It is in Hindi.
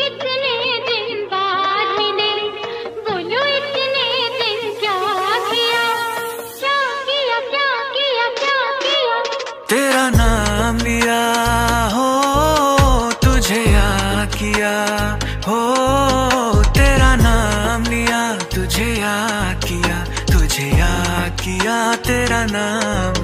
इतने दिन बाद मिले, बोलो इतने दिन क्या किया, क्या किया, क्या किया, क्या किया। तेरा नाम लिया हो, तुझे याद किया हो, तेरा नाम लिया, तुझे याद किया, तुझे याद किया, तेरा नाम